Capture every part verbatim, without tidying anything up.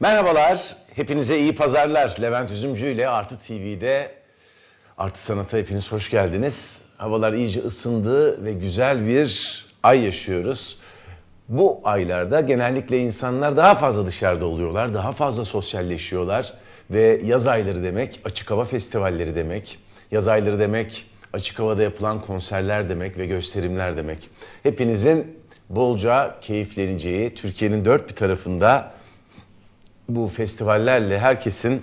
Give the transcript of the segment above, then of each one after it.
Merhabalar, hepinize iyi pazarlar. Levent Üzümcü ile Artı T V'de Artı Sanat'a hepiniz hoş geldiniz. Havalar iyice ısındı ve güzel bir ay yaşıyoruz. Bu aylarda genellikle insanlar daha fazla dışarıda oluyorlar, daha fazla sosyalleşiyorlar. Ve yaz ayları demek açık hava festivalleri demek. Yaz ayları demek açık havada yapılan konserler demek ve gösterimler demek. Hepinizin bolca keyifleneceği, Türkiye'nin dört bir tarafında bu festivallerle herkesin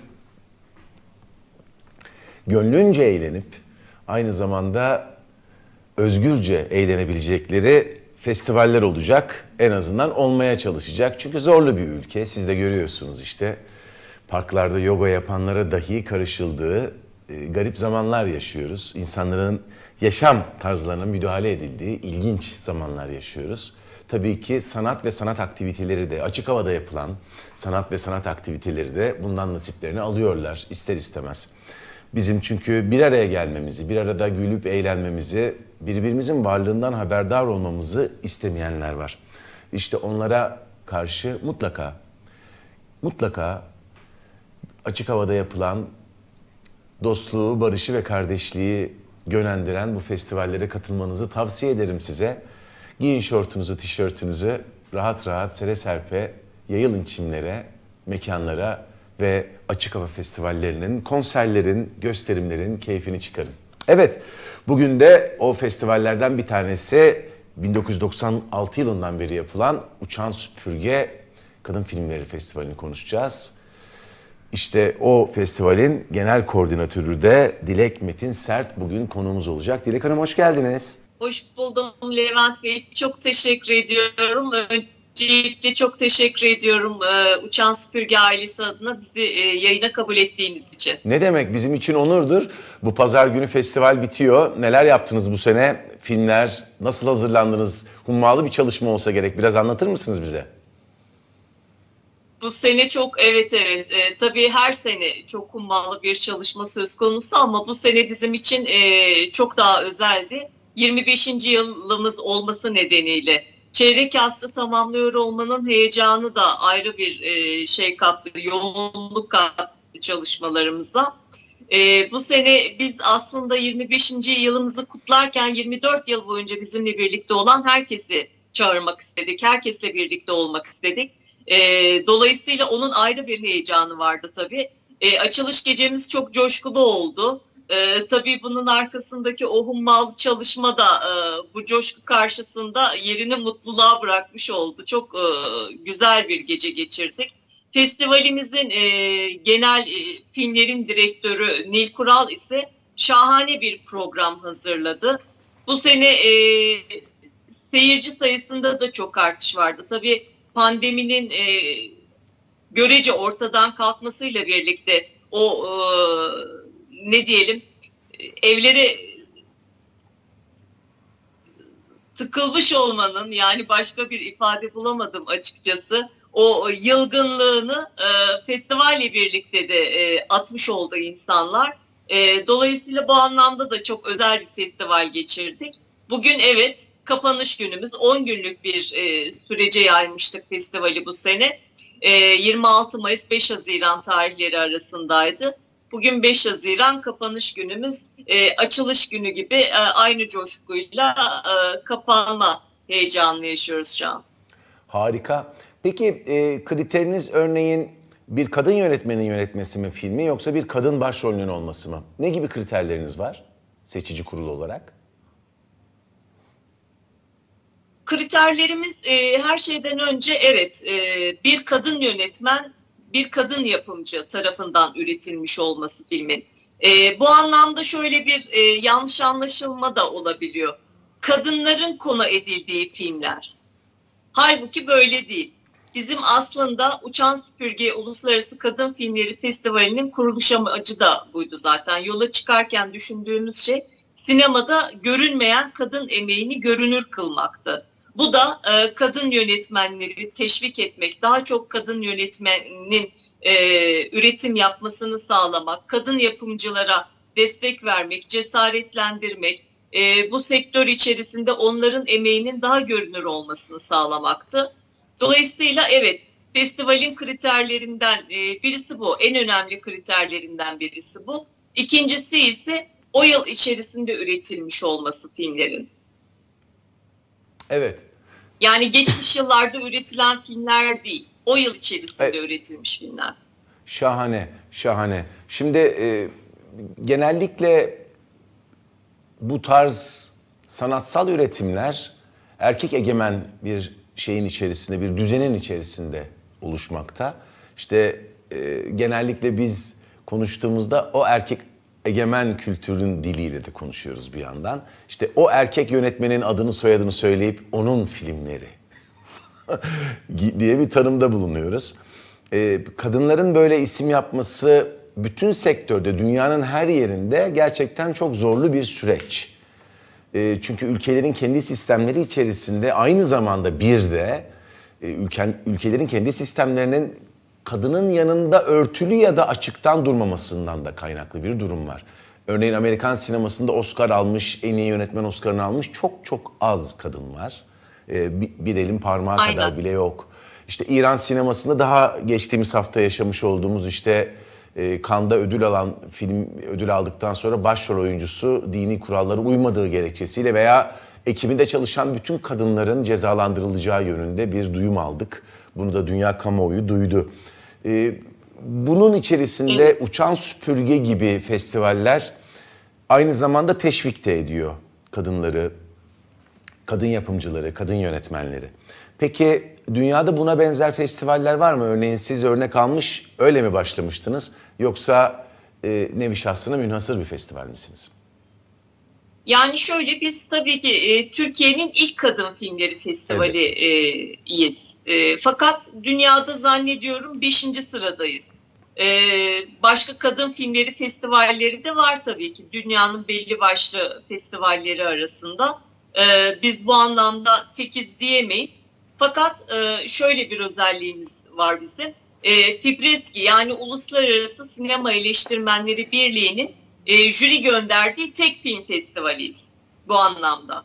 gönlünce eğlenip aynı zamanda özgürce eğlenebilecekleri festivaller olacak. En azından olmaya çalışacak. Çünkü zorlu bir ülke. Siz de görüyorsunuz işte. Parklarda yoga yapanlara dahi karışıldığı e, garip zamanlar yaşıyoruz. İnsanların yaşam tarzlarına müdahale edildiği ilginç zamanlar yaşıyoruz. Tabii ki sanat ve sanat aktiviteleri de, açık havada yapılan sanat ve sanat aktiviteleri de bundan nasiplerini alıyorlar ister istemez. Bizim çünkü bir araya gelmemizi, bir arada gülüp eğlenmemizi, birbirimizin varlığından haberdar olmamızı istemeyenler var. İşte onlara karşı mutlaka, mutlaka açık havada yapılan dostluğu, barışı ve kardeşliği gönendiren bu festivallere katılmanızı tavsiye ederim size. Giyin şortunuzu, tişörtünüzü, rahat rahat sere serpe yayılın çimlere, mekanlara ve açık hava festivallerinin, konserlerin, gösterimlerin keyfini çıkarın. Evet, bugün de o festivallerden bir tanesi bin dokuz yüz doksan altı yılından beri yapılan Uçan Süpürge Kadın Filmleri Festivali'ni konuşacağız. İşte o festivalin genel koordinatörü de Dilek Metin Sert bugün konuğumuz olacak. Dilek Hanım hoş geldiniz. Hoş buldum Levent Bey. Çok teşekkür ediyorum. Öncelikle çok teşekkür ediyorum Uçan Süpürge ailesi adına bizi yayına kabul ettiğiniz için. Ne demek, bizim için onurdur. Bu pazar günü festival bitiyor. Neler yaptınız bu sene? Filmler, nasıl hazırlandınız? Hummalı bir çalışma olsa gerek. Biraz anlatır mısınız bize? Bu sene çok evet evet e, tabii her sene çok hummalı bir çalışma söz konusu ama bu sene bizim için e, çok daha özeldi. yirmi beşinci yılımız olması nedeniyle çeyrek asrı tamamlıyor olmanın heyecanı da ayrı bir e, şey kattı, yoğunluk kattı çalışmalarımıza. E, bu sene biz aslında yirmi beşinci yılımızı kutlarken yirmi dört yıl boyunca bizimle birlikte olan herkesi çağırmak istedik, herkesle birlikte olmak istedik. E, dolayısıyla onun ayrı bir heyecanı vardı tabii. E, açılış gecemiz çok coşkulu oldu. E, tabii bunun arkasındaki o hummalı çalışma da e, bu coşku karşısında yerini mutluluğa bırakmış oldu. Çok e, güzel bir gece geçirdik. Festivalimizin e, genel e, filmlerin direktörü Nil Kural ise şahane bir program hazırladı. Bu sene e, seyirci sayısında da çok artış vardı. Tabii pandeminin e, görece ortadan kalkmasıyla birlikte o e, ne diyelim evlere tıkılmış olmanın, yani başka bir ifade bulamadım açıkçası, o yılgınlığını e, festivalle birlikte de e, atmış oldu insanlar. E, dolayısıyla bu anlamda da çok özel bir festival geçirdik. Bugün evet kapanış günümüz, on günlük bir e, sürece yaymıştık festivali bu sene. E, yirmi altı Mayıs beş Haziran tarihleri arasındaydı. Bugün beş Haziran kapanış günümüz. E, açılış günü gibi e, aynı coşkuyla e, kapanma heyecanını yaşıyoruz şu an. Harika. Peki e, kriteriniz örneğin bir kadın yönetmenin yönetmesi mi filmi, yoksa bir kadın başrolünün olması mı? Ne gibi kriterleriniz var seçici kurul olarak? Kriterlerimiz e, her şeyden önce evet e, bir kadın yönetmen, bir kadın yapımcı tarafından üretilmiş olması filmin. E, bu anlamda şöyle bir e, yanlış anlaşılma da olabiliyor. Kadınların konu edildiği filmler. Halbuki böyle değil. Bizim aslında Uçan Süpürge Uluslararası Kadın Filmleri Festivali'nin kuruluş amacı da buydu zaten. Yola çıkarken düşündüğümüz şey sinemada görünmeyen kadın emeğini görünür kılmaktı. Bu da e, kadın yönetmenleri teşvik etmek, daha çok kadın yönetmenin e, üretim yapmasını sağlamak, kadın yapımcılara destek vermek, cesaretlendirmek, e, bu sektör içerisinde onların emeğinin daha görünür olmasını sağlamaktı. Dolayısıyla evet, festivalin kriterlerinden e, birisi bu. En önemli kriterlerinden birisi bu. İkincisi ise o yıl içerisinde üretilmiş olması filmlerin. Evet. Yani geçmiş yıllarda üretilen filmler değil, o yıl içerisinde Evet. üretilmiş filmler. Şahane, şahane. Şimdi e, genellikle bu tarz sanatsal üretimler erkek egemen bir şeyin içerisinde, bir düzenin içerisinde oluşmakta. İşte e, genellikle biz konuştuğumuzda o erkek egemen kültürün diliyle de konuşuyoruz bir yandan. İşte o erkek yönetmenin adını soyadını söyleyip onun filmleri diye bir tanımda bulunuyoruz. Ee, kadınların böyle isim yapması bütün sektörde, dünyanın her yerinde gerçekten çok zorlu bir süreç. Ee, çünkü ülkelerin kendi sistemleri içerisinde aynı zamanda bir de e, ülken, ülkelerin kendi sistemlerinin kadının yanında örtülü ya da açıktan durmamasından da kaynaklı bir durum var. Örneğin Amerikan sinemasında Oscar almış, en iyi yönetmen Oscar'ını almış çok çok az kadın var. Ee, bir, bir elin parmağı Aynen. kadar bile yok. İşte İran sinemasında daha geçtiğimiz hafta yaşamış olduğumuz işte e, Cannes'da ödül alan film ödül aldıktan sonra başrol oyuncusu dini kurallara uymadığı gerekçesiyle veya ekibinde çalışan bütün kadınların cezalandırılacağı yönünde bir duyum aldık. Bunu da dünya kamuoyu duydu. E, bunun içerisinde Evet. Uçan Süpürge gibi festivaller aynı zamanda teşvik de ediyor kadınları, kadın yapımcıları, kadın yönetmenleri. Peki dünyada buna benzer festivaller var mı? Örneğin siz örnek almış, öyle mi başlamıştınız? Yoksa e, nevi şahsına münhasır bir festival misiniz? Yani şöyle, biz tabii ki e, Türkiye'nin ilk kadın filmleri festivali Evet. e, iyiz. E, fakat dünyada zannediyorum beşinci sıradayız. E, başka kadın filmleri festivalleri de var tabii ki. Dünyanın belli başlı festivalleri arasında. E, biz bu anlamda tekiz diyemeyiz. Fakat e, şöyle bir özelliğimiz var bizim. E, Fibreski, yani Uluslararası Sinema Eleştirmenleri Birliği'nin e, jüri gönderdiği tek film festivaliyiz bu anlamda.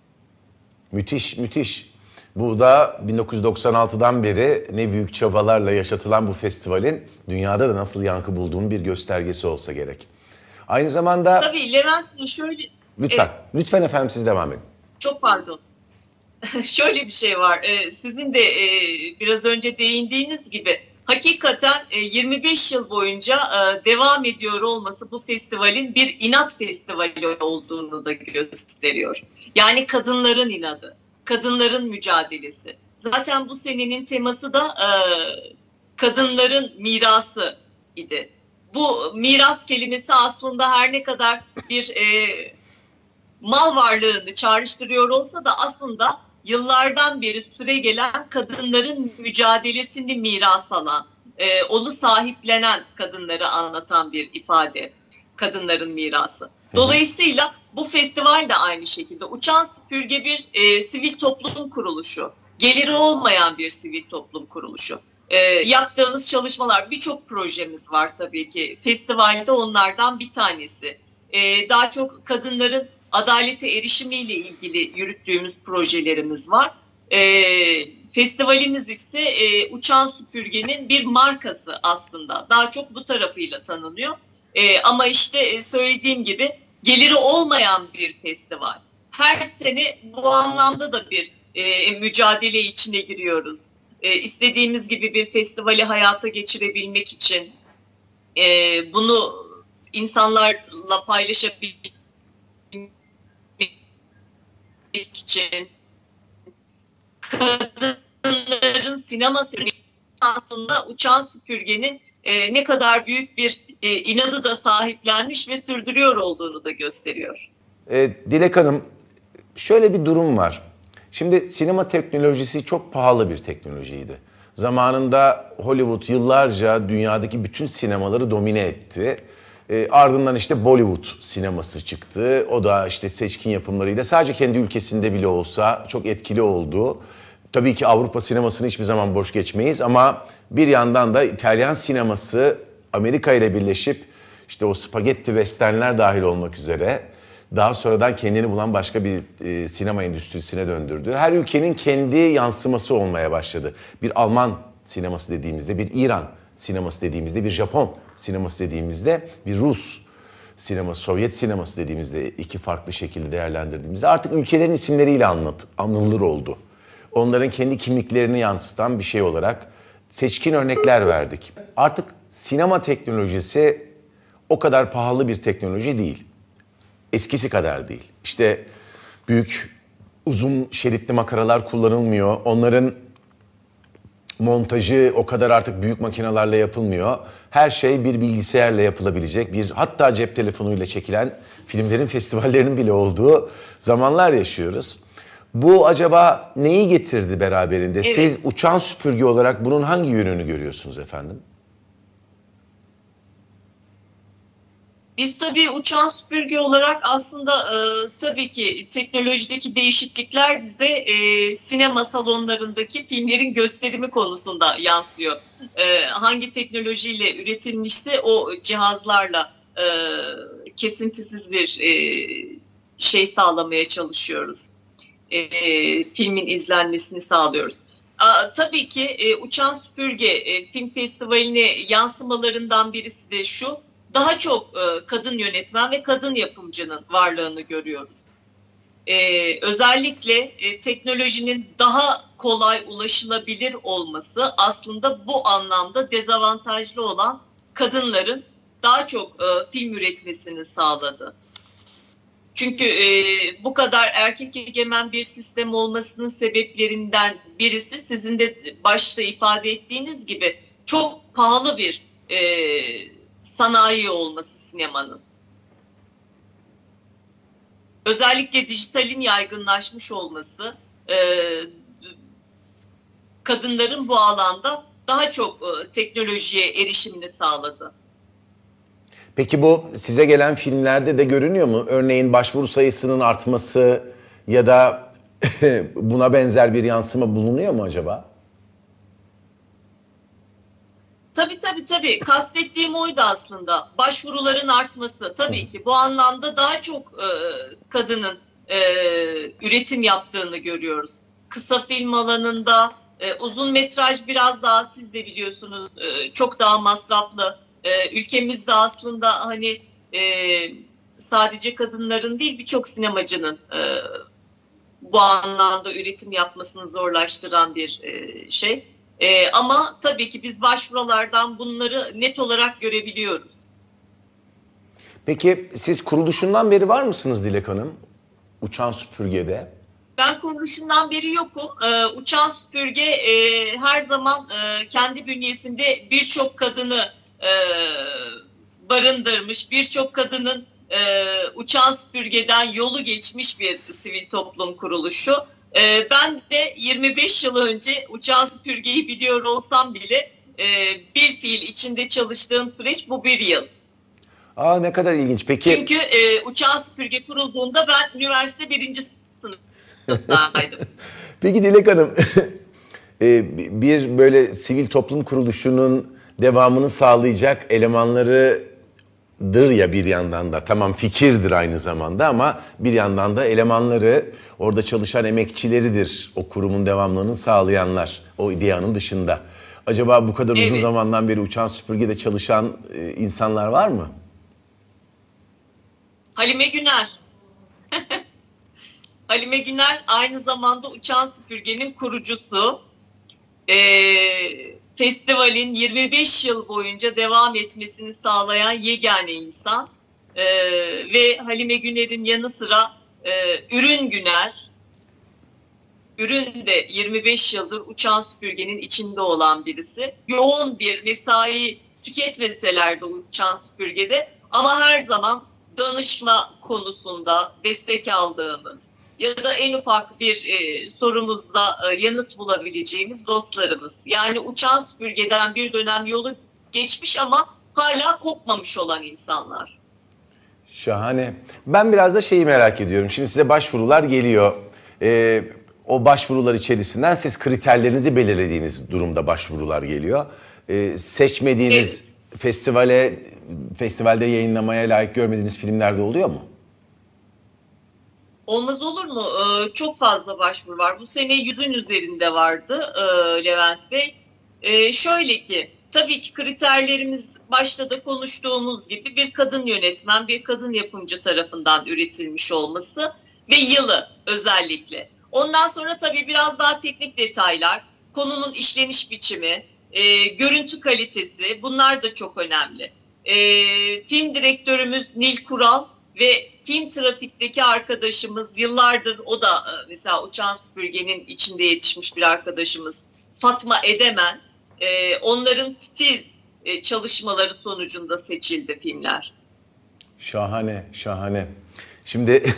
Müthiş, müthiş. Bu da bin dokuz yüz doksan altıdan beri ne büyük çabalarla yaşatılan bu festivalin dünyada da nasıl yankı bulduğunun bir göstergesi olsa gerek. Aynı zamanda... Tabii Levent Bey, şöyle... Lütfen, Evet, lütfen efendim siz devam edin. çok pardon. Şöyle bir şey var. Ee, sizin de e, biraz önce değindiğiniz gibi hakikaten e, yirmi beş yıl boyunca e, devam ediyor olması bu festivalin bir inat festivali olduğunu da gösteriyor. Yani kadınların inadı, kadınların mücadelesi. Zaten bu senenin teması da e, kadınların mirası idi. Bu miras kelimesi aslında her ne kadar bir e, mal varlığını çağrıştırıyor olsa da aslında yıllardan beri süre gelen kadınların mücadelesini miras alan, e, onu sahiplenen kadınları anlatan bir ifade. Kadınların mirası. Dolayısıyla bu festival de aynı şekilde. Uçan Süpürge bir e, sivil toplum kuruluşu. Geliri olmayan bir sivil toplum kuruluşu. E, yaptığımız çalışmalar, birçok projemiz var tabii ki. Festivalde onlardan bir tanesi. E, daha çok kadınların adalete erişimiyle ilgili yürüttüğümüz projelerimiz var. E, festivalimiz ise e, Uçan Süpürge'nin bir markası aslında. Daha çok bu tarafıyla tanınıyor. E, ama işte söylediğim gibi geliri olmayan bir festival. Her sene bu anlamda da bir e, mücadele içine giriyoruz. E, istediğimiz gibi bir festivali hayata geçirebilmek için, e, bunu insanlarla paylaşabilmek için, kadınların sineması aslında Uçan Süpürge'nin e, ne kadar büyük bir e, inadı da sahiplenmiş ve sürdürüyor olduğunu da gösteriyor. E, Dilek Hanım, şöyle bir durum var. Şimdi sinema teknolojisi çok pahalı bir teknolojiydi. Zamanında Hollywood yıllarca dünyadaki bütün sinemaları domine etti. E, ardından işte Bollywood sineması çıktı. O da işte seçkin yapımlarıyla sadece kendi ülkesinde bile olsa çok etkili oldu. Tabii ki Avrupa sinemasını hiçbir zaman boş geçmeyiz ama bir yandan da İtalyan sineması Amerika ile birleşip işte o spagetti westernler dahil olmak üzere daha sonradan kendini bulan başka bir e, sinema endüstrisine döndürdü. Her ülkenin kendi yansıması olmaya başladı. Bir Alman sineması dediğimizde, bir İran sineması dediğimizde, bir Japon sineması dediğimizde, bir Rus sineması, Sovyet sineması dediğimizde, iki farklı şekilde değerlendirdiğimizde artık ülkelerin isimleriyle anlat, anılır oldu. Onların kendi kimliklerini yansıtan bir şey olarak seçkin örnekler verdik. Artık sinema teknolojisi o kadar pahalı bir teknoloji değil. Eskisi kadar değil. İşte büyük uzun şeritli makaralar kullanılmıyor. Onların montajı o kadar artık büyük makinelerle yapılmıyor. Her şey bir bilgisayarla yapılabilecek, bir hatta cep telefonuyla çekilen filmlerin festivallerinin bile olduğu zamanlar yaşıyoruz. Bu acaba neyi getirdi beraberinde? Evet. Siz uçan süpürge olarak bunun hangi yönünü görüyorsunuz efendim? Biz tabii uçan süpürge olarak aslında e, tabii ki teknolojideki değişiklikler bize e, sinema salonlarındaki filmlerin gösterimi konusunda yansıyor. E, hangi teknolojiyle üretilmişse o cihazlarla e, kesintisiz bir e, şey sağlamaya çalışıyoruz. E, filmin izlenmesini sağlıyoruz. A, tabii ki e, uçan süpürge e, film festivaline yansımalarından birisi de şu: daha çok e, kadın yönetmen ve kadın yapımcının varlığını görüyoruz. E, özellikle e, teknolojinin daha kolay ulaşılabilir olması aslında bu anlamda dezavantajlı olan kadınların daha çok e, film üretmesini sağladı. Çünkü e, bu kadar erkek egemen bir sistem olmasının sebeplerinden birisi, sizin de başta ifade ettiğiniz gibi, çok pahalı bir e, sanayi olması sinemanın. Özellikle dijitalin yaygınlaşmış olması e, kadınların bu alanda daha çok e, teknolojiye erişimini sağladı. Peki bu size gelen filmlerde de görünüyor mu? Örneğin başvuru sayısının artması ya da buna benzer bir yansıma bulunuyor mu acaba? Tabii tabii tabii. Kastettiğim oydu aslında. Başvuruların artması. Tabii ki bu anlamda daha çok e, kadının e, üretim yaptığını görüyoruz. Kısa film alanında, e, uzun metraj biraz daha, siz de biliyorsunuz, e, çok daha masraflı. E, ülkemizde aslında hani e, sadece kadınların değil, birçok sinemacının e, bu anlamda üretim yapmasını zorlaştıran bir e, şey. Ee, ama tabii ki biz başvurulardan bunları net olarak görebiliyoruz. Peki siz kuruluşundan beri var mısınız Dilek Hanım? Uçan Süpürge'de. Ben kuruluşundan beri yokum. Ee, Uçan Süpürge e, her zaman e, kendi bünyesinde birçok kadını e, barındırmış, birçok kadının e, Uçan Süpürge'den yolu geçmiş bir sivil toplum kuruluşu. Ben de yirmi beş yıl önce Uçan Süpürge'yi biliyor olsam bile bir fiil içinde çalıştığım süreç bu bir yıl. Aa, ne kadar ilginç. Peki. Çünkü e, Uçan Süpürge kurulduğunda ben üniversite birinci sınıftaydım. Peki Dilek Hanım, bir böyle sivil toplum kuruluşunun devamını sağlayacak elemanları dır ya bir yandan da, tamam fikirdir aynı zamanda, ama bir yandan da elemanları, orada çalışan emekçileridir, o kurumun devamlılığını sağlayanlar, o ideyanın dışında. Acaba bu kadar uzun Evet. zamandan beri Uçan Süpürge'de çalışan e, insanlar var mı? Halime Güner. Halime Güner aynı zamanda Uçan Süpürge'nin kurucusu. Eee Festivalin yirmi beş yıl boyunca devam etmesini sağlayan yegane insan. Ee, ve Halime Güner'in yanı sıra e, Ürün Güner, Ürün de yirmi beş yıldır Uçan Süpürge'nin içinde olan birisi. Yoğun bir mesai tüketmeseler de Uçan Süpürge'de, ama her zaman danışma konusunda destek aldığımız ya da en ufak bir e, sorumuzda e, yanıt bulabileceğimiz dostlarımız. Yani Uçan Süpürge'den bir dönem yolu geçmiş ama hala kopmamış olan insanlar. Şahane. Ben biraz da şeyi merak ediyorum. Şimdi size başvurular geliyor. Ee, o başvurular içerisinden siz kriterlerinizi belirlediğiniz durumda başvurular geliyor. Ee, seçmediğiniz Evet. festivale, festivalde yayınlamaya layık görmediğiniz filmler de oluyor mu? Olmaz olur mu? Ee, çok fazla başvuru var. Bu sene yüzün üzerinde vardı e, Levent Bey. E, şöyle ki, tabii ki kriterlerimiz başta da konuştuğumuz gibi bir kadın yönetmen, bir kadın yapımcı tarafından üretilmiş olması ve yılı özellikle. Ondan sonra tabii biraz daha teknik detaylar, konunun işleniş biçimi, e, görüntü kalitesi, bunlar da çok önemli. E, film direktörümüz Nil Kural ve film trafikteki arkadaşımız, yıllardır o da mesela Uçan Süpürge'nin içinde yetişmiş bir arkadaşımız Fatma Edemen, e, onların titiz e, çalışmaları sonucunda seçildi filmler. Şahane, şahane. Şimdi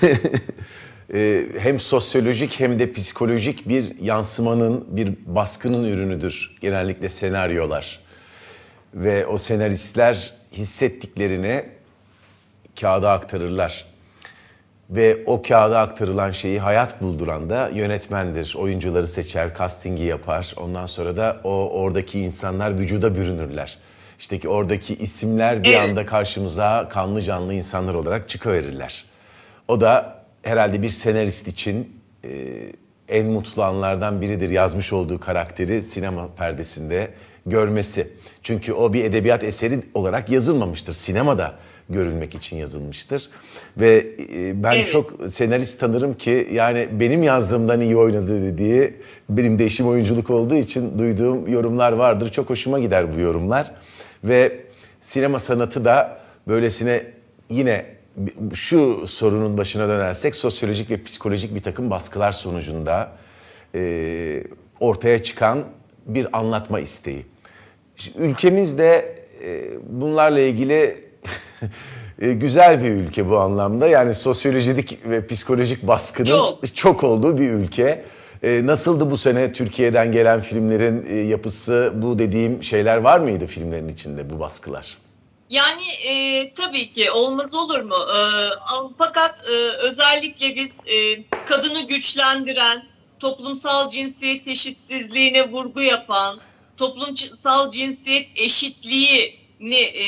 e, hem sosyolojik hem de psikolojik bir yansımanın, bir baskının ürünüdür genellikle senaryolar. Ve o senaristler hissettiklerini kağıda aktarırlar. Ve o kağıda aktarılan şeyi hayat bulduran da yönetmendir. Oyuncuları seçer, castingi yapar. Ondan sonra da o oradaki insanlar vücuda bürünürler. İşte ki oradaki isimler bir Evet. anda karşımıza kanlı canlı insanlar olarak çıkıverirler. O da herhalde bir senarist için e, en mutlu anlardan biridir, yazmış olduğu karakteri sinema perdesinde görmesi. Çünkü o bir edebiyat eseri olarak yazılmamıştır. Sinemada görülmek için yazılmıştır. Ve e, ben Evet. çok senarist tanırım ki yani benim yazdığımdan iyi oynadı dediği, benim de işim oyunculuk olduğu için duyduğum yorumlar vardır. Çok hoşuma gider bu yorumlar. Ve sinema sanatı da böylesine, yine şu sorunun başına dönersek, sosyolojik ve psikolojik bir takım baskılar sonucunda e, ortaya çıkan bir anlatma isteği. Şimdi ülkemizde e, bunlarla ilgili e, güzel bir ülke bu anlamda. Yani sosyolojik ve psikolojik baskının çok, çok olduğu bir ülke. E, nasıldı bu sene Türkiye'den gelen filmlerin e, yapısı? Bu dediğim şeyler var mıydı filmlerin içinde, bu baskılar? Yani e, tabii ki olmaz olur mu? E, fakat e, özellikle biz e, kadını güçlendiren, toplumsal cinsiyet eşitsizliğine vurgu yapan, toplumsal cinsiyet eşitliğini e,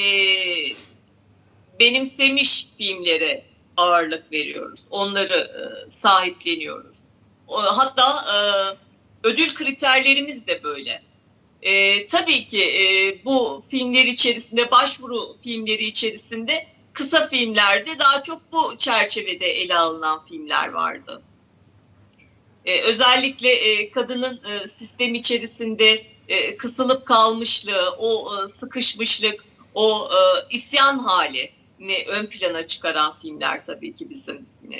benimsemiş filmlere ağırlık veriyoruz. Onları e, sahipleniyoruz. O, hatta e, ödül kriterlerimiz de böyle. E, tabii ki e, bu filmler içerisinde, başvuru filmleri içerisinde kısa filmlerde daha çok bu çerçevede ele alınan filmler vardı. E, özellikle e, kadının e, sistem içerisinde e, kısılıp kalmışlığı, o e, sıkışmışlık, o e, isyan halini ön plana çıkaran filmler tabii ki bizim e,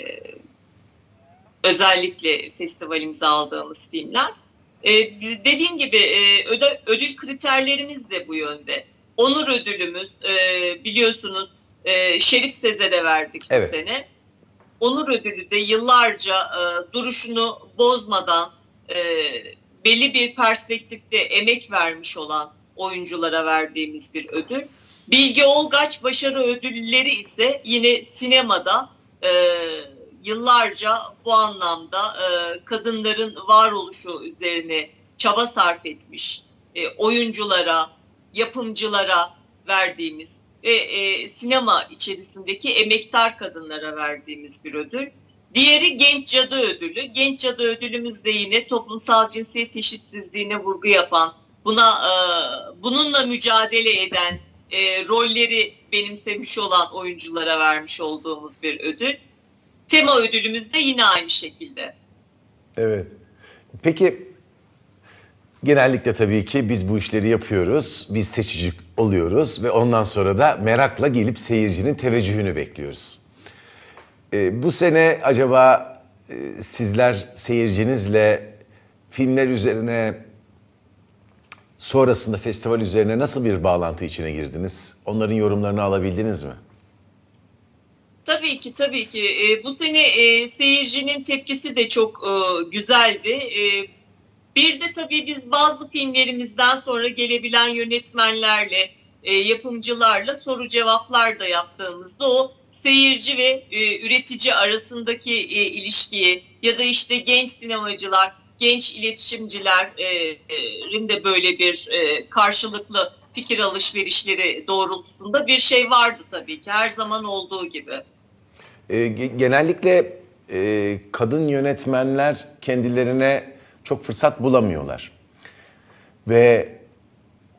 özellikle festivalimize aldığımız filmler. Ee, dediğim gibi e, ödül, ödül kriterlerimiz de bu yönde. Onur ödülümüz e, biliyorsunuz e, Şerif Sezer'e verdik Evet. bu sene. Onur ödülü de yıllarca e, duruşunu bozmadan e, belli bir perspektifte emek vermiş olan oyunculara verdiğimiz bir ödül. Bilge Olgaç başarı ödülleri ise yine sinemada e, yıllarca bu anlamda e, kadınların varoluşu üzerine çaba sarf etmiş e, oyunculara, yapımcılara verdiğimiz ve e, sinema içerisindeki emektar kadınlara verdiğimiz bir ödül. Diğeri Genç Cadı Ödülü. Genç Cadı Ödülümüz de yine toplumsal cinsiyet eşitsizliğine vurgu yapan, buna e, bununla mücadele eden, e, rolleri benimsemiş olan oyunculara vermiş olduğumuz bir ödül. Tema ödülümüz de yine aynı şekilde. Evet. Peki genellikle tabii ki biz bu işleri yapıyoruz. Biz seçici oluyoruz ve ondan sonra da merakla gelip seyircinin teveccühünü bekliyoruz. Ee, bu sene acaba e, sizler seyircinizle filmler üzerine, sonrasında festival üzerine nasıl bir bağlantı içine girdiniz? Onların yorumlarını alabildiniz mi? Tabii ki, tabii ki. E, bu sene e, seyircinin tepkisi de çok e, güzeldi. E, bir de tabii biz bazı filmlerimizden sonra gelebilen yönetmenlerle, e, yapımcılarla soru cevaplar da yaptığımızda o seyirci ve e, üretici arasındaki e, ilişkiyi ya da işte genç sinemacılar, genç iletişimcilerin de böyle bir e, karşılıklı fikir alışverişleri doğrultusunda bir şey vardı tabii ki, her zaman olduğu gibi. E, genellikle e, kadın yönetmenler kendilerine çok fırsat bulamıyorlar. Ve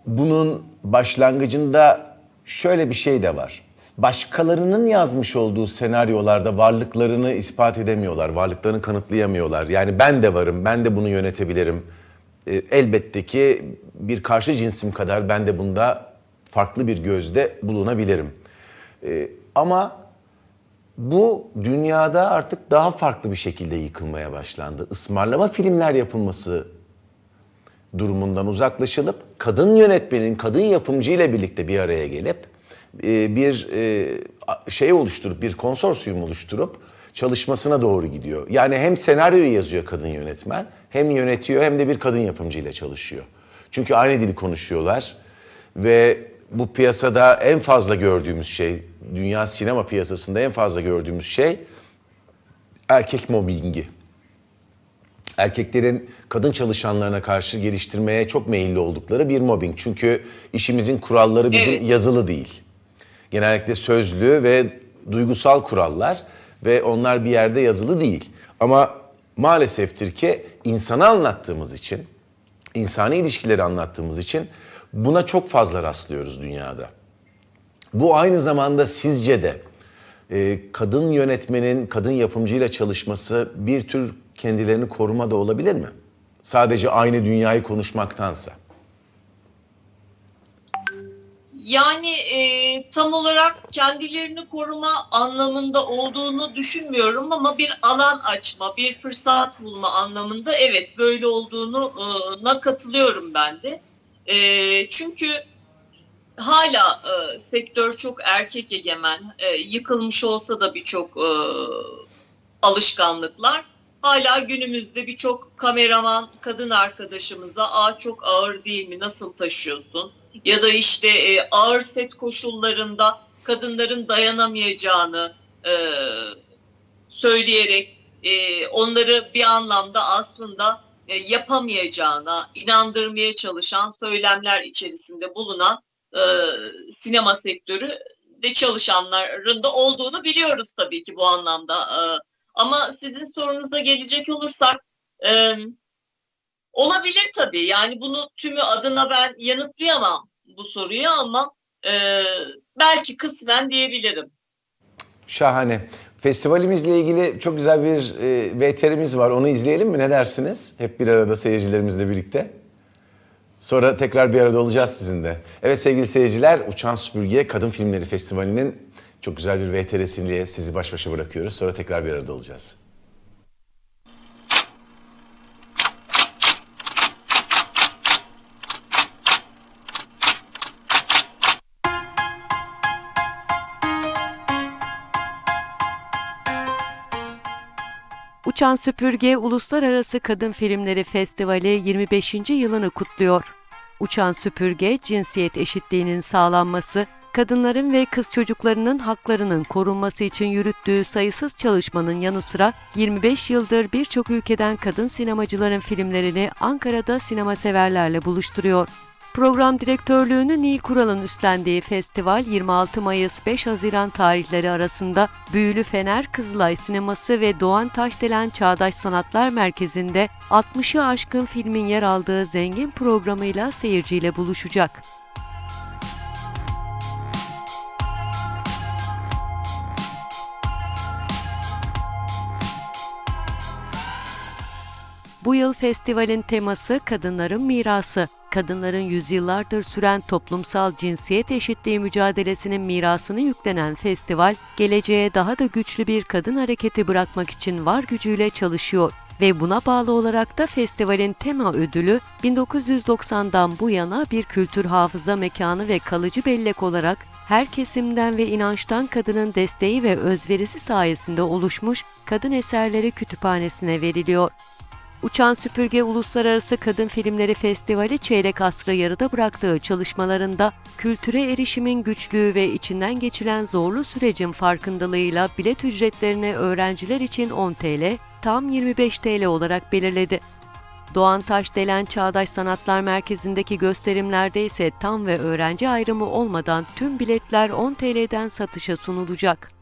bunun başlangıcında şöyle bir şey de var. Başkalarının yazmış olduğu senaryolarda varlıklarını ispat edemiyorlar, varlıklarını kanıtlayamıyorlar. Yani ben de varım, ben de bunu yönetebilirim. E, elbette ki bir karşı cinsim kadar ben de bunda farklı bir gözde bulunabilirim. E, ama bu dünyada artık daha farklı bir şekilde yıkılmaya başlandı. Ismarlama filmler yapılması durumundan uzaklaşılıp kadın yönetmenin, kadın yapımcı ile birlikte bir araya gelip bir şey oluşturup, bir konsorsiyum oluşturup çalışmasına doğru gidiyor. Yani hem senaryoyu yazıyor kadın yönetmen, hem yönetiyor hem de bir kadın yapımcı ile çalışıyor. Çünkü aynı dili konuşuyorlar ve bu piyasada en fazla gördüğümüz şey, dünya sinema piyasasında en fazla gördüğümüz şey erkek mobbingi. Erkeklerin kadın çalışanlarına karşı geliştirmeye çok meyilli oldukları bir mobbing. Çünkü işimizin kuralları bizim Evet. yazılı değil. Genellikle sözlü ve duygusal kurallar ve onlar bir yerde yazılı değil. Ama maaleseftir ki insanı anlattığımız için, insani ilişkileri anlattığımız için buna çok fazla rastlıyoruz dünyada. Bu aynı zamanda sizce de e, kadın yönetmenin kadın yapımcıyla çalışması bir tür kendilerini koruma da olabilir mi? Sadece aynı dünyayı konuşmaktansa. Yani e, tam olarak kendilerini koruma anlamında olduğunu düşünmüyorum ama bir alan açma, bir fırsat bulma anlamında evet böyle olduğuna katılıyorum ben de. E, çünkü hala e, sektör çok erkek egemen, e, yıkılmış olsa da birçok e, alışkanlıklar. Hala günümüzde birçok kameraman kadın arkadaşımıza "Aa, çok ağır değil mi, nasıl taşıyorsun?" ya da işte e, ağır set koşullarında kadınların dayanamayacağını e, söyleyerek e, onları bir anlamda aslında e, yapamayacağına inandırmaya çalışan söylemler içerisinde bulunan e, sinema sektörü de çalışanların da olduğunu biliyoruz tabii ki bu anlamda. E, ama sizin sorunuza gelecek olursak e, olabilir tabii. Yani bunu tümü adına ben yanıtlayamam bu soruyu ama e, belki kısmen diyebilirim. Şahane. Festivalimizle ilgili çok güzel bir e, V T R'miz var. Onu izleyelim mi? Ne dersiniz? Hep bir arada seyircilerimizle birlikte. Sonra tekrar bir arada olacağız sizinle. Evet sevgili seyirciler, Uçan Süpürge Kadın Filmleri Festivali'nin çok güzel bir V T R'siyle sizi baş başa bırakıyoruz. Sonra tekrar bir arada olacağız. Uçan Süpürge Uluslararası Kadın Filmleri Festivali yirmi beşinci yılını kutluyor. Uçan Süpürge, cinsiyet eşitliğinin sağlanması, kadınların ve kız çocuklarının haklarının korunması için yürüttüğü sayısız çalışmanın yanı sıra yirmi beş yıldır birçok ülkeden kadın sinemacıların filmlerini Ankara'da sinema severlerle buluşturuyor. Program direktörlüğünü Nil Kural'ın üstlendiği festival yirmi altı Mayıs beş Haziran tarihleri arasında Büyülü Fener Kızılay Sineması ve Doğan Taşdelen Çağdaş Sanatlar Merkezi'nde altmışı aşkın filmin yer aldığı zengin programıyla seyirciyle buluşacak. Bu yıl festivalin teması Kadınların Mirası. Kadınların yüzyıllardır süren toplumsal cinsiyet eşitliği mücadelesinin mirasını yüklenen festival, geleceğe daha da güçlü bir kadın hareketi bırakmak için var gücüyle çalışıyor ve buna bağlı olarak da festivalin tema ödülü bin dokuz yüz doksandan bu yana bir kültür hafıza mekanı ve kalıcı bellek olarak her kesimden ve inançtan kadının desteği ve özverisi sayesinde oluşmuş Kadın Eserleri Kütüphanesi'ne veriliyor. Uçan Süpürge Uluslararası Kadın Filmleri Festivali çeyrek asrı yarıda bıraktığı çalışmalarında kültüre erişimin güçlüğü ve içinden geçilen zorlu sürecin farkındalığıyla bilet ücretlerini öğrenciler için on TL, tam yirmi beş TL olarak belirledi. Doğan Taşdelen Çağdaş Sanatlar Merkezi'ndeki gösterimlerde ise tam ve öğrenci ayrımı olmadan tüm biletler on TL'den satışa sunulacak.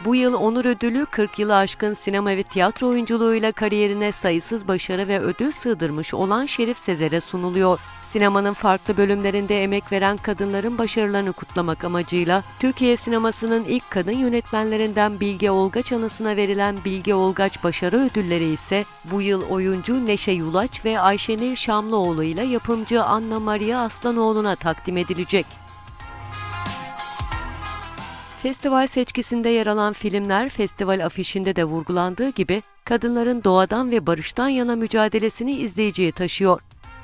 Bu yıl onur ödülü kırk yılı aşkın sinema ve tiyatro oyunculuğuyla kariyerine sayısız başarı ve ödül sığdırmış olan Şerif Sezer'e sunuluyor. Sinemanın farklı bölümlerinde emek veren kadınların başarılarını kutlamak amacıyla Türkiye sinemasının ilk kadın yönetmenlerinden Bilge Olgaç anısına verilen Bilge Olgaç Başarı Ödülleri ise bu yıl oyuncu Neşe Yulaç ve Ayşenil Şamlıoğlu ile yapımcı Anna Maria Aslanoğlu'na takdim edilecek. Festival seçkisinde yer alan filmler festival afişinde de vurgulandığı gibi kadınların doğadan ve barıştan yana mücadelesini izleyiciye taşıyor.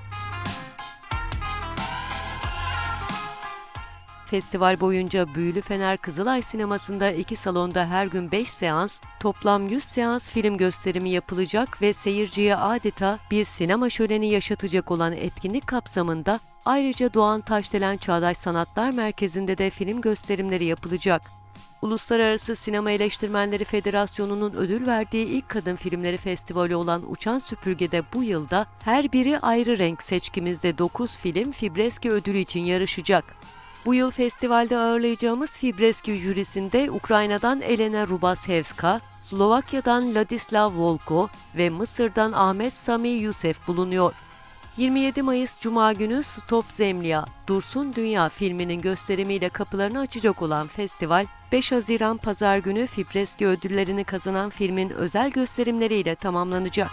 Festival boyunca Büyülü Fener Kızılay Sineması'nda iki salonda her gün beş seans, toplam yüz seans film gösterimi yapılacak ve seyirciye adeta bir sinema şöleni yaşatacak olan etkinlik kapsamında ayrıca Doğan Taşdelen Çağdaş Sanatlar Merkezi'nde de film gösterimleri yapılacak. Uluslararası Sinema Eleştirmenleri Federasyonu'nun ödül verdiği ilk kadın filmleri festivali olan Uçan Süpürge'de bu yılda her biri ayrı renk seçkimizde dokuz film Fibreski ödülü için yarışacak. Bu yıl festivalde ağırlayacağımız Fibreski jürisinde Ukrayna'dan Elena Rubasevska, Slovakya'dan Ladislav Volko ve Mısır'dan Ahmet Sami Yusef bulunuyor. yirmi yedi Mayıs Cuma günü Stop Zemlya, Dursun Dünya filminin gösterimiyle kapılarını açacak olan festival, beş Haziran Pazar günü Fibreski ödüllerini kazanan filmin özel gösterimleriyle tamamlanacak.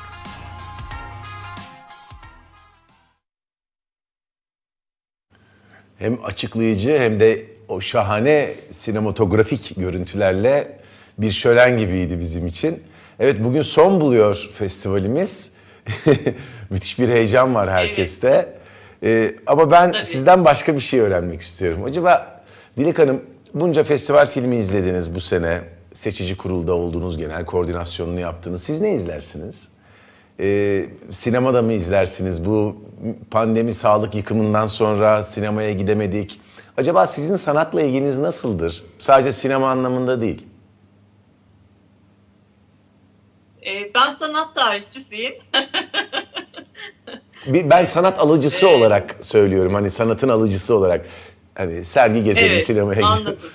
Hem açıklayıcı hem de o şahane sinematografik görüntülerle bir şölen gibiydi bizim için. Evet, bugün son buluyor festivalimiz. Müthiş bir heyecan var herkeste. Evet. Ee, ama ben Tabii. sizden başka bir şey öğrenmek istiyorum. Acaba Dilek Hanım, bunca festival filmi izlediniz bu sene. Seçici kurulda olduğunuz, genel koordinasyonunu yaptınız. Siz ne izlersiniz? Ee, sinemada mı izlersiniz? Bu pandemi sağlık yıkımından sonra sinemaya gidemedik. Acaba sizin sanatla ilginiz nasıldır? Sadece sinema anlamında değil. Ee, ben sanat tarihçisiyim. Ben sanat alıcısı ee, olarak söylüyorum. Hani sanatın alıcısı olarak. Hani sergi gezelim, evet, sinemaya gidelim. Anladım.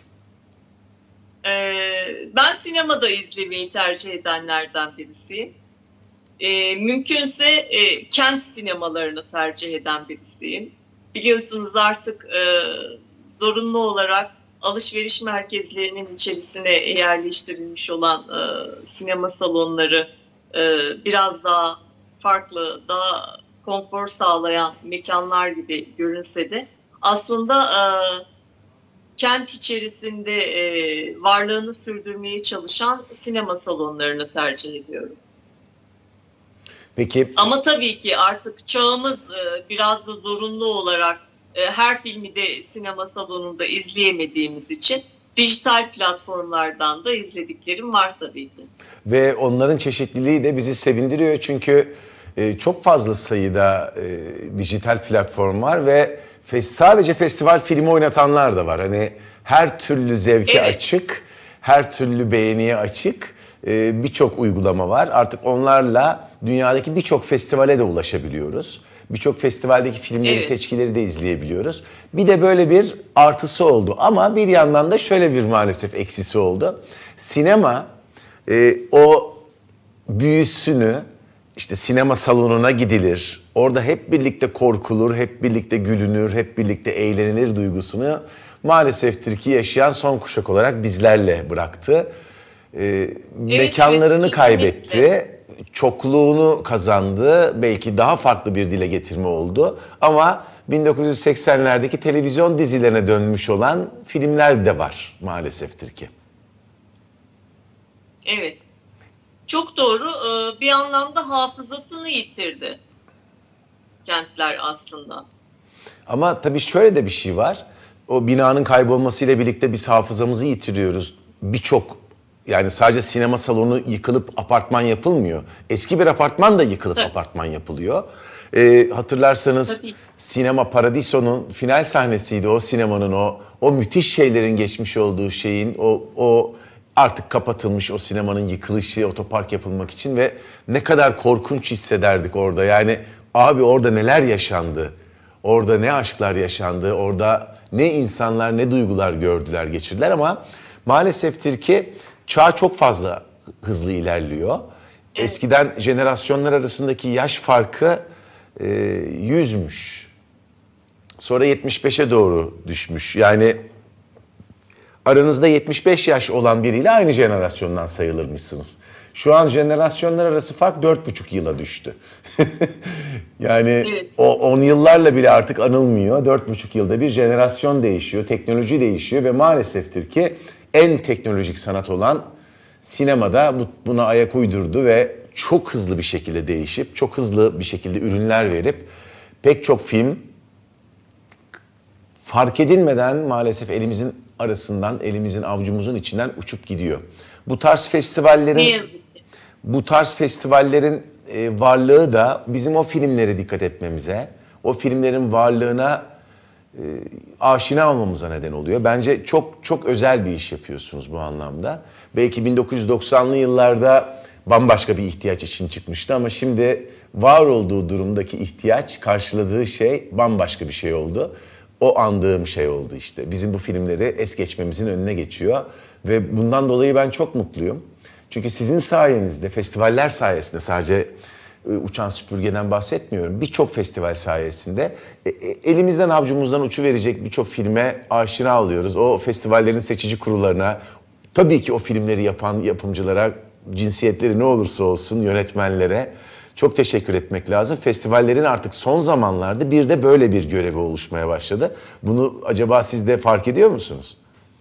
Ee, ben sinemada izlemeyi tercih edenlerden birisiyim. E, mümkünse e, kent sinemalarını tercih eden birisiyim. Biliyorsunuz artık e, zorunlu olarak alışveriş merkezlerinin içerisine yerleştirilmiş olan e, sinema salonları e, biraz daha farklı, daha konfor sağlayan mekanlar gibi görünse de aslında e, kent içerisinde e, varlığını sürdürmeye çalışan sinema salonlarını tercih ediyorum. Peki. Ama tabii ki artık çağımız e, biraz da zorunlu olarak e, her filmi de sinema salonunda izleyemediğimiz için dijital platformlardan da izlediklerim var tabii ki. Ve onların çeşitliliği de bizi sevindiriyor çünkü e, çok fazla sayıda e, dijital platform var ve fe- sadece festival filmi oynatanlar da var. Hani her türlü zevke evet. açık, her türlü beğeniye açık e, birçok uygulama var. Artık onlarla dünyadaki birçok festivale de ulaşabiliyoruz. Birçok festivaldeki filmleri, evet. seçkileri de izleyebiliyoruz. Bir de böyle bir artısı oldu. Ama bir yandan da şöyle bir maalesef eksisi oldu. Sinema e, o büyüsünü, işte sinema salonuna gidilir. Orada hep birlikte korkulur, hep birlikte gülünür, hep birlikte eğlenilir duygusunu maalesef ki yaşayan son kuşak olarak bizlerle bıraktı. E, evet, mekanlarını evet, kaybetti. Çokluğunu kazandı, belki daha farklı bir dile getirme oldu ama bin dokuz yüz seksenlerdeki televizyon dizilerine dönmüş olan filmler de var maaleseftir ki. Evet, çok doğru. Bir anlamda hafızasını yitirdi kentler aslında. Ama tabii şöyle de bir şey var, o binanın kaybolmasıyla birlikte biz hafızamızı yitiriyoruz. Birçok Yani sadece sinema salonu yıkılıp apartman yapılmıyor. Eski bir apartman da yıkılıp Tabii. apartman yapılıyor. Ee, hatırlarsanız Tabii. Sinema Paradiso'nun final sahnesiydi. O sinemanın o o müthiş şeylerin geçmiş olduğu şeyin o o artık kapatılmış o sinemanın yıkılışı, otopark yapılmak için ve ne kadar korkunç hissederdik orada. Yani abi orada neler yaşandı? Orada ne aşklar yaşandı? Orada ne insanlar, ne duygular gördüler, geçirdiler ama Maaleseftir ki çağ çok fazla hızlı ilerliyor. Evet. Eskiden jenerasyonlar arasındaki yaş farkı e, yüzmüş. Sonra yetmiş beşe doğru düşmüş. Yani aranızda yetmiş beş yaş olan biriyle aynı jenerasyondan sayılırmışsınız. Şu an jenerasyonlar arası fark dört buçuk yıla düştü. Yani Evet. o on yıllarla bile artık anılmıyor. Dört buçuk yılda bir jenerasyon değişiyor, teknoloji değişiyor ve maaleseftir ki en teknolojik sanat olan sinemada bu- buna ayak uydurdu ve çok hızlı bir şekilde değişip, çok hızlı bir şekilde ürünler verip pek çok film fark edilmeden maalesef elimizin arasından, elimizin avucumuzun içinden uçup gidiyor. Bu tarz festivallerin Ne yazık ki. bu tarz festivallerin e, varlığı da bizim o filmlere dikkat etmemize, o filmlerin varlığına e, aşina olmamıza neden oluyor. Bence çok çok özel bir iş yapıyorsunuz bu anlamda. Belki bin dokuz yüz doksanlı yıllarda bambaşka bir ihtiyaç için çıkmıştı ama şimdi var olduğu durumdaki ihtiyaç, karşıladığı şey bambaşka bir şey oldu. O andığım şey oldu işte. Bizim bu filmleri es geçmemizin önüne geçiyor ve bundan dolayı ben çok mutluyum. Çünkü sizin sayenizde, festivaller sayesinde, sadece e, Uçan Süpürge'den bahsetmiyorum. Birçok festival sayesinde e, e, elimizden avucumuzdan uçuverecek birçok filme aşina oluyoruz. O festivallerin seçici kurullarına, tabii ki o filmleri yapan yapımcılara, cinsiyetleri ne olursa olsun yönetmenlere çok teşekkür etmek lazım. Festivallerin artık son zamanlarda bir de böyle bir görevi oluşmaya başladı. Bunu acaba siz de fark ediyor musunuz?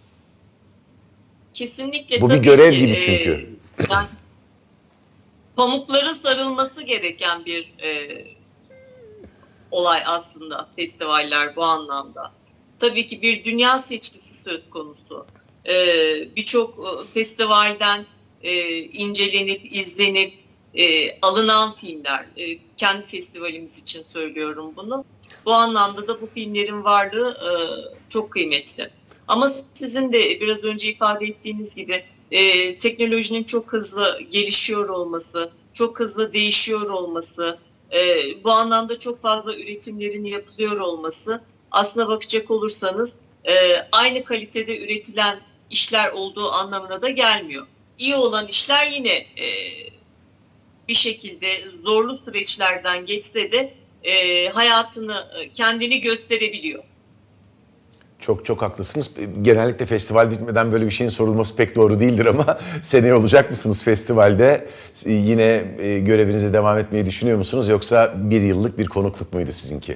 Kesinlikle Bu bir tabii görev ki, gibi e, çünkü. yani pamukların sarılması gereken bir e, olay aslında festivaller bu anlamda. Tabii ki bir dünya seçkisi söz konusu. E, Birçok e, festivalden e, incelenip, izlenip e, alınan filmler. E, kendi festivalimiz için söylüyorum bunu. Bu anlamda da bu filmlerin varlığı e, çok kıymetli. Ama sizin de biraz önce ifade ettiğiniz gibi e, teknolojinin çok hızlı gelişiyor olması, çok hızlı değişiyor olması, e, bu anlamda çok fazla üretimlerin yapılıyor olması, aslına bakacak olursanız e, aynı kalitede üretilen işler olduğu anlamına da gelmiyor. İyi olan işler yine e, bir şekilde zorlu süreçlerden geçse de e, hayatını, kendini gösterebiliyor. Çok çok haklısınız. Genellikle festival bitmeden böyle bir şeyin sorulması pek doğru değildir ama seneye olacak mısınız festivalde? Yine e, görevinize devam etmeyi düşünüyor musunuz? Yoksa bir yıllık bir konukluk muydu sizinki?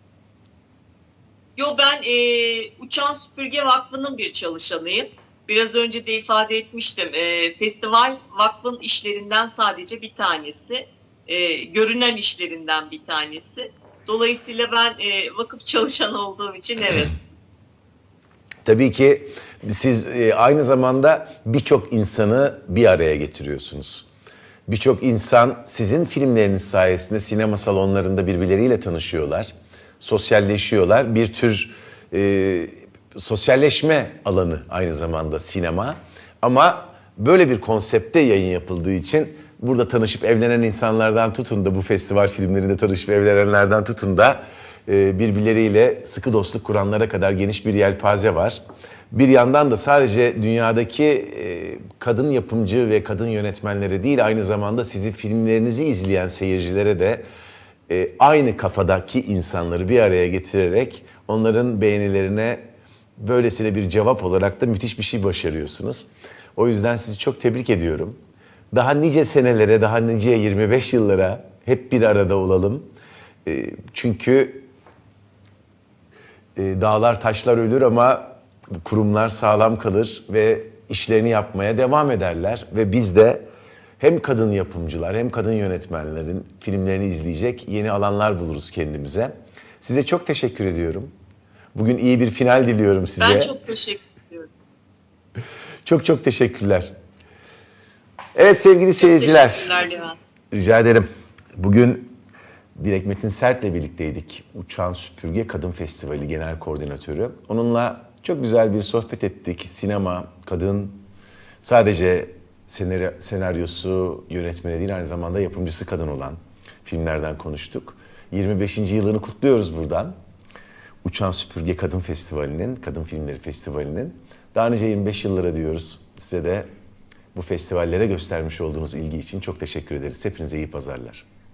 Yo, ben e, Uçan Süpürge Vakfı'nın bir çalışanıyım. Biraz önce de ifade etmiştim. E, festival vakfın işlerinden sadece bir tanesi. E, görünen işlerinden bir tanesi. Dolayısıyla ben e, vakıf çalışanı olduğum için evet. Tabii ki siz e, aynı zamanda birçok insanı bir araya getiriyorsunuz. Birçok insan sizin filmleriniz sayesinde sinema salonlarında birbirleriyle tanışıyorlar, sosyalleşiyorlar. Bir tür e, sosyalleşme alanı aynı zamanda sinema. Ama böyle bir konsepte yayın yapıldığı için burada tanışıp evlenen insanlardan tutun da bu festival filmlerinde tanışıp evlenenlerden tutun da e, birbirleriyle sıkı dostluk kuranlara kadar geniş bir yelpaze var. Bir yandan da sadece dünyadaki e, kadın yapımcı ve kadın yönetmenlere değil, aynı zamanda sizin filmlerinizi izleyen seyircilere de e, aynı kafadaki insanları bir araya getirerek onların beğenilerine böylesine bir cevap olarak da müthiş bir şey başarıyorsunuz. O yüzden sizi çok tebrik ediyorum. Daha nice senelere, daha nice yirmi beş yıllara hep bir arada olalım. E, çünkü e, dağlar taşlar ölür ama kurumlar sağlam kalır ve işlerini yapmaya devam ederler. Ve biz de hem kadın yapımcılar hem kadın yönetmenlerin filmlerini izleyecek yeni alanlar buluruz kendimize. Size çok teşekkür ediyorum. Bugün iyi bir final diliyorum size. Ben çok teşekkür ediyorum. Çok çok teşekkürler. Evet sevgili Çok seyirciler. teşekkürler Levent. Rica ederim. Bugün Dilek Metin Sert'le birlikteydik. Uçan Süpürge Kadın Festivali Genel Koordinatörü. Onunla çok güzel bir sohbet ettik. Sinema, kadın, sadece senaryosu, yönetmeni değil aynı zamanda yapımcısı kadın olan filmlerden konuştuk. yirmi beşinci yılını kutluyoruz buradan. Uçan Süpürge Kadın Festivali'nin, Kadın Filmleri Festivali'nin. Daha nice yirmi beş yıllara diyoruz. Size de bu festivallere göstermiş olduğunuz ilgi için çok teşekkür ederiz. Hepinize iyi pazarlar.